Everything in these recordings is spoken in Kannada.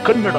ಕನ್ನಡ.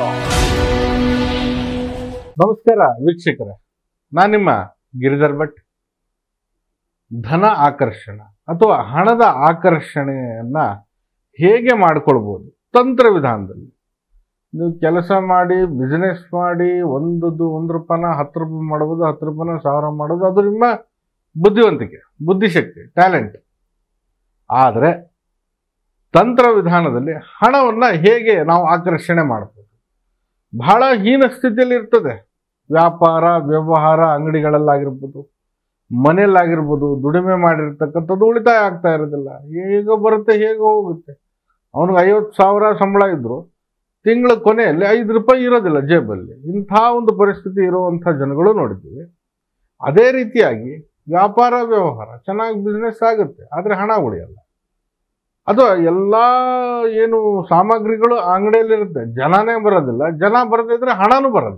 ನಮಸ್ಕಾರ ವೀಕ್ಷಕರೇ, ನಾನು ನಿಮ್ಮ ಗಿರಿಧರ್ ಭಟ್. ಧನ ಆಕರ್ಷಣೆ ಅಥವಾ ಹಣದ ಆಕರ್ಷಣೆಯನ್ನ ಹೇಗೆ ಮಾಡ್ಕೊಳ್ಬೋದು ತಂತ್ರ ವಿಧಾನದಲ್ಲಿ. ನೀವು ಕೆಲಸ ಮಾಡಿ, ಬಿಸ್ನೆಸ್ ಮಾಡಿ, ಒಂದು ರೂಪಾಯಿನ 10 ರೂಪಾಯಿ ಮಾಡ್ಬೋದು, 10 ರೂಪಾಯಿನ 1000 ಮಾಡೋದು, ಅದು ನಿಮ್ಮ ಬುದ್ಧಿವಂತಿಕೆ, ಬುದ್ಧಿಶಕ್ತಿ, ಟ್ಯಾಲೆಂಟ್. ಆದರೆ ತಂತ್ರ ವಿಧಾನದಲ್ಲಿ ಹಣವನ್ನು ಹೇಗೆ ನಾವು ಆಕರ್ಷಣೆ ಮಾಡ್ಬೋದು? ಬಹಳ ಹೀನ ಸ್ಥಿತಿಯಲ್ಲಿ ಇರ್ತದೆ. ವ್ಯಾಪಾರ ವ್ಯವಹಾರ ಅಂಗಡಿಗಳಲ್ಲಾಗಿರ್ಬೋದು, ಮನೆಯಲ್ಲಾಗಿರ್ಬೋದು, ದುಡಿಮೆ ಮಾಡಿರ್ತಕ್ಕಂಥದ್ದು ಉಳಿತಾಯ ಆಗ್ತಾ ಇರೋದಿಲ್ಲ. ಹೇಗೋ ಬರುತ್ತೆ, ಹೇಗೋ ಹೋಗುತ್ತೆ. ಅವನಿಗೆ 50,000 ಸಂಬಳ ಇದ್ರು ತಿಂಗಳ ಕೊನೆಯಲ್ಲಿ 5 ರೂಪಾಯಿ ಇರೋದಿಲ್ಲ ಜೇಬಲ್ಲಿ. ಇಂಥ ಒಂದು ಪರಿಸ್ಥಿತಿ ಇರುವಂಥ ಜನಗಳು ನೋಡಿದ್ದೀವಿ. ಅದೇ ರೀತಿಯಾಗಿ ವ್ಯಾಪಾರ ವ್ಯವಹಾರ ಚೆನ್ನಾಗಿ ಬಿಸ್ನೆಸ್ ಆಗುತ್ತೆ, ಆದರೆ ಹಣ ಉಳಿಯಲ್ಲ. ಅದು ಎಲ್ಲ ಏನು ಸಾಮಗ್ರಿಗಳು ಅಂಗಡಿಯಲ್ಲಿರುತ್ತೆ, ಜನನೇ ಬರೋದಿಲ್ಲ. ಜನ ಬರದಿದ್ರೆ ಹಣನೂ ಬರೋದು.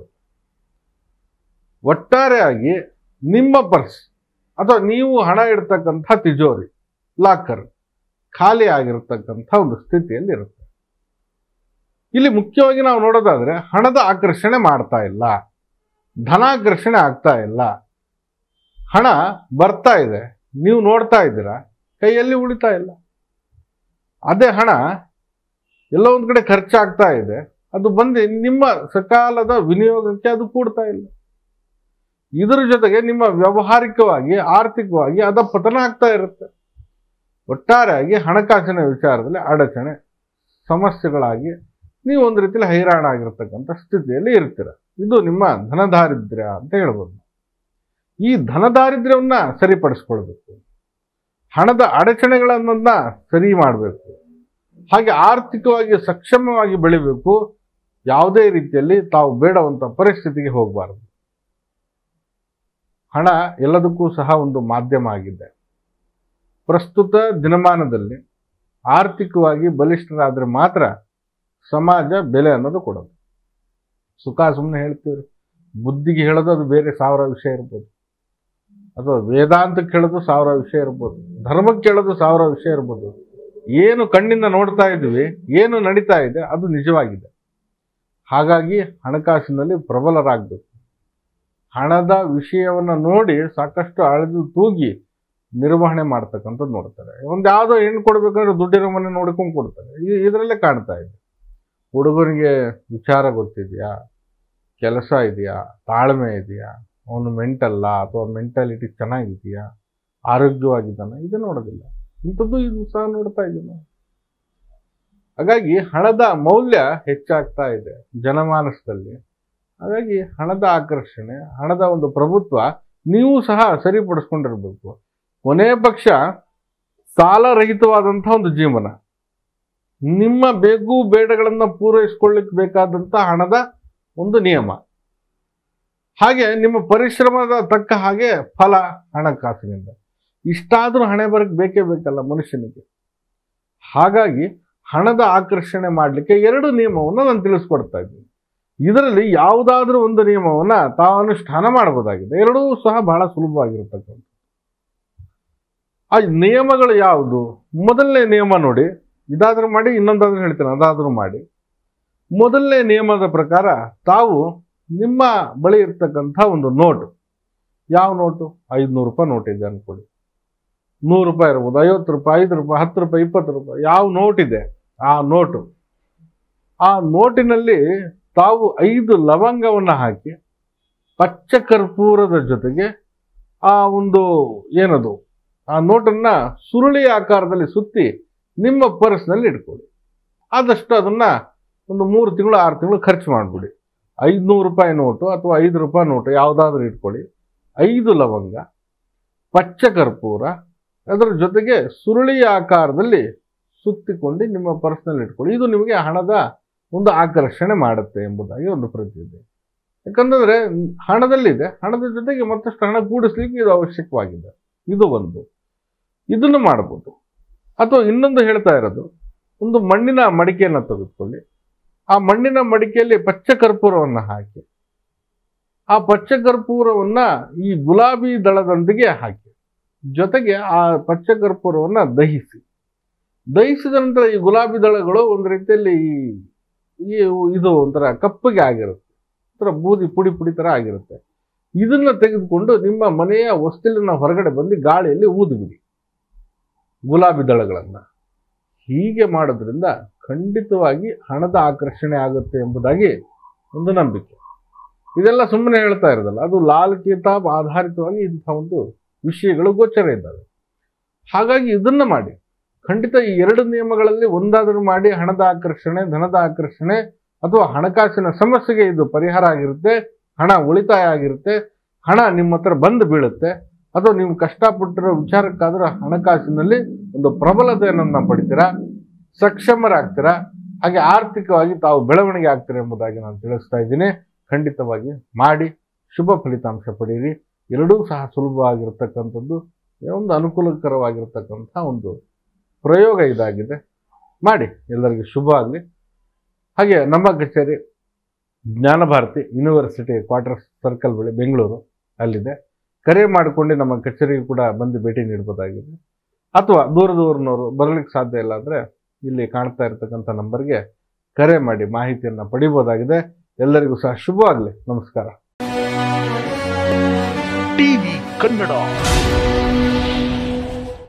ಒಟ್ಟಾರೆಯಾಗಿ ನಿಮ್ಮ ಪರ್ಸ್ ಅಥವಾ ನೀವು ಹಣ ಇಡ್ತಕ್ಕಂಥ ತಿಜೋರಿ, ಲಾಕರ್ ಖಾಲಿ ಆಗಿರ್ತಕ್ಕಂಥ ಒಂದು ಸ್ಥಿತಿಯಲ್ಲಿ ಇರುತ್ತೆ. ಇಲ್ಲಿ ಮುಖ್ಯವಾಗಿ ನಾವು ನೋಡೋದಾದ್ರೆ ಹಣದ ಆಕರ್ಷಣೆ ಮಾಡ್ತಾ ಇಲ್ಲ, ಧನಾಕರ್ಷಣೆ ಆಗ್ತಾ ಇಲ್ಲ. ಹಣ ಬರ್ತಾ ಇದೆ, ನೀವು ನೋಡ್ತಾ ಇದ್ದೀರಾ, ಕೈಯಲ್ಲಿ ಉಳಿತಾ ಇಲ್ಲ. ಅದೇ ಹಣ ಎಲ್ಲೋ ಒಂದು ಕಡೆ ಖರ್ಚಾಗ್ತಾ ಇದೆ, ಅದು ಬಂದು ನಿಮ್ಮ ಸಕಾಲದ ವಿನಿಯೋಗಕ್ಕೆ ಅದು ಕೂಡ್ತಾ ಇಲ್ಲ. ಇದರ ಜೊತೆಗೆ ನಿಮ್ಮ ವ್ಯಾವಹಾರಿಕವಾಗಿ ಆರ್ಥಿಕವಾಗಿ ಅಧಪತನ ಆಗ್ತಾ ಇರುತ್ತೆ. ಒಟ್ಟಾರೆಯಾಗಿ ಹಣಕಾಸಿನ ವಿಚಾರದಲ್ಲಿ ಅಡಚಣೆ, ಸಮಸ್ಯೆಗಳಾಗಿ ನೀವು ಒಂದು ರೀತಿಯಲ್ಲಿ ಹೈರಾಣ ಆಗಿರ್ತಕ್ಕಂಥ ಸ್ಥಿತಿಯಲ್ಲಿ ಇರ್ತೀರ. ಇದು ನಿಮ್ಮ ಧನದಾರಿದ್ರ್ಯ ಅಂತ ಹೇಳ್ಬೋದು. ಈ ಧನದಾರಿದ್ರ್ಯವನ್ನ ಸರಿಪಡಿಸ್ಕೊಳ್ಬೇಕು, ಹಣದ ಅಡಚಣೆಗಳನ್ನ ಸರಿ ಮಾಡಬೇಕು, ಹಾಗೆ ಆರ್ಥಿಕವಾಗಿ ಸಕ್ಷಮವಾಗಿ ಬೆಳಿಬೇಕು. ಯಾವುದೇ ರೀತಿಯಲ್ಲಿ ತಾವು ಬೇಡವಂತ ಪರಿಸ್ಥಿತಿಗೆ ಹೋಗಬಾರದು. ಹಣ ಎಲ್ಲದಕ್ಕೂ ಸಹ ಒಂದು ಮಾಧ್ಯಮ ಆಗಿದೆ. ಪ್ರಸ್ತುತ ದಿನಮಾನದಲ್ಲಿ ಆರ್ಥಿಕವಾಗಿ ಬಲಿಷ್ಠರಾದರೆ ಮಾತ್ರ ಸಮಾಜ ಬೆಲೆ ಅನ್ನೋದು ಕೊಡೋದು. ಸುಖ ಸುಮ್ಮನೆ ಹೇಳ್ತೀವ್ರಿ, ಬುದ್ಧಿಗೆ ಹೇಳೋದು ಅದು ಬೇರೆ 1000 ವಿಷಯ ಇರ್ಬೋದು, ಅಥವಾ ವೇದಾಂತಕ್ಕೆ ಹೇಳೋದು 1000 ವಿಷಯ ಇರ್ಬೋದು, ಧರ್ಮಕ್ಕೆ ಹೇಳೋದು 1000 ವಿಷಯ ಇರ್ಬೋದು. ಏನು ಕಣ್ಣಿಂದ ನೋಡ್ತಾ ಇದ್ವಿ, ಏನು ನಡೀತಾ ಇದೆ ಅದು ನಿಜವಾಗಿದೆ. ಹಾಗಾಗಿ ಹಣಕಾಸಿನಲ್ಲಿ ಪ್ರಬಲರಾಗಬೇಕು. ಹಣದ ವಿಷಯವನ್ನು ನೋಡಿ ಸಾಕಷ್ಟು ಅಳೆದು ತೂಗಿ ನಿರ್ವಹಣೆ ಮಾಡ್ತಕ್ಕಂಥದ್ದು ನೋಡ್ತಾರೆ. ಒಂದು ಯಾವುದೋ ಹೆಣ್ಣು ಕೊಡ್ಬೇಕಾದ್ರೆ ದುಡ್ಡಿರೋ ಮನೆ ನೋಡ್ಕೊಂಡು ಕೊಡ್ತಾರೆ. ಇದರಲ್ಲೇ ಕಾಣ್ತಾ ಇದೆ. ಹುಡುಗನಿಗೆ ವಿಚಾರ ಗೊತ್ತಿದೆಯಾ, ಕೆಲಸ ಇದೆಯಾ, ತಾಳ್ಮೆ ಇದೆಯಾ, ಅವನು ಮೆಂಟಲ್ಲ ಅಥವಾ ಮೆಂಟಾಲಿಟಿ ಚೆನ್ನಾಗಿದೆಯಾ, ಆರೋಗ್ಯವಾಗಿದ್ದಾನೆ, ಇದು ನೋಡೋದಿಲ್ಲ. ಇಂಥದ್ದು ಇದು ಸಹ ನೋಡ್ತಾ ಇದ್ದೀವಿ ನಾವು. ಹಾಗಾಗಿ ಹಣದ ಮೌಲ್ಯ ಹೆಚ್ಚಾಗ್ತಾ ಇದೆ ಜನಮಾನಸದಲ್ಲಿ. ಹಾಗಾಗಿ ಹಣದ ಆಕರ್ಷಣೆ, ಹಣದ ಒಂದು ಪ್ರಭುತ್ವ ನೀವು ಸಹ ಸರಿಪಡಿಸ್ಕೊಂಡಿರ್ಬೇಕು. ಕೊನೆ ಪಕ್ಷ ಸಾಲರಹಿತವಾದಂಥ ಒಂದು ಜೀವನ, ನಿಮ್ಮ ಬೇಕು ಬೇಡಗಳನ್ನು ಪೂರೈಸ್ಕೊಳ್ಳಿಕ್ಕೆ ಬೇಕಾದಂಥ ಹಣದ ಒಂದು ನಿಯಮ, ಹಾಗೆ ನಿಮ್ಮ ಪರಿಶ್ರಮದ ತಕ್ಕ ಹಾಗೆ ಫಲ ಹಣಕಾಸಿನಿಂದ. ಇಷ್ಟಾದರೂ ಹಣೆ ಬರಕ್ಕೆ ಬೇಕೇ ಬೇಕಲ್ಲ ಮನುಷ್ಯನಿಗೆ. ಹಾಗಾಗಿ ಹಣದ ಆಕರ್ಷಣೆ ಮಾಡಲಿಕ್ಕೆ 2 ನಿಯಮವನ್ನು ನಾನು ತಿಳಿಸ್ಕೊಡ್ತಾ ಇದ್ದೀನಿ. ಇದರಲ್ಲಿ ಯಾವುದಾದ್ರೂ ಒಂದು ನಿಯಮವನ್ನು ತಾವು ಅನುಷ್ಠಾನ ಮಾಡಬಹುದಾಗಿದೆ. ಎರಡೂ ಸಹ ಬಹಳ ಸುಲಭವಾಗಿರ್ತಕ್ಕಂಥ ಆ ನಿಯಮಗಳು ಯಾವುದು? ಮೊದಲನೇ ನಿಯಮ ನೋಡಿ, ಇದಾದ್ರೂ ಮಾಡಿ, ಇನ್ನೊಂದಾದ್ರೂ ಹೇಳ್ತೇನೆ, ಅದಾದ್ರೂ ಮಾಡಿ. ಮೊದಲನೇ ನಿಯಮದ ಪ್ರಕಾರ ತಾವು ನಿಮ್ಮ ಬಳಿ ಇರ್ತಕ್ಕಂಥ ಒಂದು ನೋಟು, ಯಾವ ನೋಟು? 500 ರೂಪಾಯಿ ನೋಟ್ ಇದೆ ಅನ್ಕೊಳ್ಳಿ. 100 ರೂಪಾಯಿ ಇರ್ಬೋದು, 50 ರೂಪಾಯಿ, 5 ರೂಪಾಯಿ, 10 ರೂಪಾಯಿ, 20 ರೂಪಾಯಿ, ಯಾವ ನೋಟ್ ಇದೆ ಆ ನೋಟಿನಲ್ಲಿ ತಾವು 5 ಲವಂಗವನ್ನು ಹಾಕಿ ಪಚ್ಚ ಕರ್ಪೂರದ ಜೊತೆಗೆ ಆ ಒಂದು ಏನದು ಆ ನೋಟನ್ನ ಸುರುಳಿ ಆಕಾರದಲ್ಲಿ ಸುತ್ತಿ ನಿಮ್ಮ ಪರ್ಸ್ನಲ್ಲಿ ಇಟ್ಕೊಳ್ಳಿ. ಆದಷ್ಟು ಅದನ್ನ ಒಂದು 3 ತಿಂಗಳು 6 ತಿಂಗಳು ಖರ್ಚು ಮಾಡಿಬಿಡಿ. 500 ರೂಪಾಯಿ ನೋಟು ಅಥವಾ 5 ರೂಪಾಯಿ ನೋಟು ಯಾವುದಾದ್ರೂ ಇಟ್ಕೊಳ್ಳಿ. 5 ಲವಂಗ, ಪಚ್ಚ ಕರ್ಪೂರ, ಅದರ ಜೊತೆಗೆ ಸುರುಳಿ ಆಕಾರದಲ್ಲಿ ಸುತ್ತಿಕೊಂಡು ನಿಮ್ಮ ಪರ್ಸ್ನಲ್ಲಿ ಇಟ್ಕೊಳ್ಳಿ. ಇದು ನಿಮಗೆ ಹಣದ ಒಂದು ಆಕರ್ಷಣೆ ಮಾಡುತ್ತೆ ಎಂಬುದಾಗಿ ಒಂದು ಪ್ರತಿ ಇದೆ. ಯಾಕಂತಂದ್ರೆ ಹಣದಲ್ಲಿದೆ, ಹಣದ ಜೊತೆಗೆ ಮತ್ತಷ್ಟು ಹಣ ಕೂಡಿಸ್ಲಿಕ್ಕೆ ಇದು ಅವಶ್ಯಕವಾಗಿದೆ. ಇದು ಒಂದು, ಇದನ್ನು ಮಾಡಬಹುದು. ಅಥವಾ ಇನ್ನೊಂದು ಹೇಳ್ತಾ ಇರೋದು, ಒಂದು ಮಣ್ಣಿನ ಮಡಿಕೆಯನ್ನು ತೆಗೆದುಕೊಳ್ಳಿ. ಆ ಮಣ್ಣಿನ ಮಡಿಕೆಯಲ್ಲಿ ಪಚ್ಚ ಕರ್ಪೂರವನ್ನು ಹಾಕಿ, ಆ ಪಚ್ಚ ಕರ್ಪೂರವನ್ನ ಈ ಗುಲಾಬಿ ದಳದೊಂದಿಗೆ ಹಾಕಿ, ಜೊತೆಗೆ ಆ ಪಚ್ಚ ಕರ್ಪೂರವನ್ನು ದಹಿಸಿದ ನಂತರ ಈ ಗುಲಾಬಿ ದಳಗಳು ಒಂದು ರೀತಿಯಲ್ಲಿ ಈ ಇದು ಒಂಥರ ಕಪ್ಪಗೆ ಆಗಿರುತ್ತೆ, ಒಂಥರ ಬೂದಿ ಪುಡಿ ಪುಡಿ ಥರ ಆಗಿರುತ್ತೆ. ಇದನ್ನ ತೆಗೆದುಕೊಂಡು ನಿಮ್ಮ ಮನೆಯ ಹೊಸ್ತಿಲಿನ ಹೊರಗಡೆ ಬಂದು ಗಾಳಿಯಲ್ಲಿ ಊದಿಬಿಡಿ ಗುಲಾಬಿ ದಳಗಳನ್ನು. ಹೀಗೆ ಮಾಡೋದ್ರಿಂದ ಖಂಡಿತವಾಗಿ ಹಣದ ಆಕರ್ಷಣೆ ಆಗುತ್ತೆ ಎಂಬುದಾಗಿ ಒಂದು ನಂಬಿಕೆ. ಇದೆಲ್ಲ ಸುಮ್ಮನೆ ಹೇಳ್ತಾ ಇರೋದಲ್ಲ, ಅದು ಲಾಲ್ ಕಿತಾಬ್ ಆಧಾರಿತವಾಗಿ ಇಂಥ ಒಂದು ವಿಷಯಗಳು ಗೋಚರ ಇದ್ದಾವೆ. ಹಾಗಾಗಿ ಇದನ್ನ ಮಾಡಿ. ಖಂಡಿತ ಈ ಎರಡು ನಿಯಮಗಳಲ್ಲಿ ಒಂದಾದರೂ ಮಾಡಿ. ಹಣದ ಆಕರ್ಷಣೆ, ಧನದ ಆಕರ್ಷಣೆ ಅಥವಾ ಹಣಕಾಸಿನ ಸಮಸ್ಯೆಗೆ ಇದು ಪರಿಹಾರ ಆಗಿರುತ್ತೆ. ಹಣ ಉಳಿತಾಯ ಆಗಿರುತ್ತೆ. ಹಣ ನಿಮ್ಮ ಹತ್ರ ಬಂದು ಬೀಳುತ್ತೆ. ಅಥವಾ ನೀವು ಕಷ್ಟಪಟ್ಟಿರೋ ವಿಚಾರಕ್ಕಾದರೂ ಹಣಕಾಸಿನಲ್ಲಿ ಒಂದು ಪ್ರಬಲತೆಯನ್ನು ಪಡಿತೀರಾ, ಸಕ್ಷಮರಾಗ್ತೀರಾ, ಹಾಗೆ ಆರ್ಥಿಕವಾಗಿ ತಾವು ಬೆಳವಣಿಗೆ ಆಗ್ತೀರಾ ಎಂಬುದಾಗಿ ನಾನು ತಿಳಿಸ್ತಾ ಇದ್ದೀನಿ. ಖಂಡಿತವಾಗಿ ಮಾಡಿ, ಶುಭ ಫಲಿತಾಂಶ ಪಡೀರಿ. ಎರಡೂ ಸಹ ಸುಲಭವಾಗಿರ್ತಕ್ಕಂಥದ್ದು, ಒಂದು ಅನುಕೂಲಕರವಾಗಿರ್ತಕ್ಕಂಥ ಒಂದು ಪ್ರಯೋಗ ಇದಾಗಿದೆ. ಮಾಡಿ, ಎಲ್ಲರಿಗೂ ಶುಭ ಆಗಲಿ. ಹಾಗೆ ನಮ್ಮ ಕಚೇರಿ ಜ್ಞಾನಭಾರತಿ ಯೂನಿವರ್ಸಿಟಿ ಕ್ವಾರ್ಟರ್ಸ್ ಸರ್ಕಲ್ ಬಳಿ ಬೆಂಗಳೂರು ಅಲ್ಲಿದೆ. ಕರೆ ಮಾಡಿಕೊಂಡು ನಮ್ಮ ಕಚೇರಿಗೆ ಕೂಡ ಬಂದು ಭೇಟಿ ನೀಡಬಹುದಾಗಿದೆ. ಅಥವಾ ದೂರದೂರಿನವರು ಬರಲಿಕ್ಕೆ ಸಾಧ್ಯ ಇಲ್ಲ ಅಂದರೆ ಇಲ್ಲಿ ಕಾಣ್ತಾ ಇರತಕ್ಕಂಥ ನಂಬರ್ಗೆ ಕರೆ ಮಾಡಿ ಮಾಹಿತಿಯನ್ನು ಪಡಿಬೋದಾಗಿದೆ. ಎಲ್ಲರಿಗೂ ಸಹ ಶುಭವಾಗಲಿ. ನಮಸ್ಕಾರ. ಟಿವಿ ಕನ್ನಡ.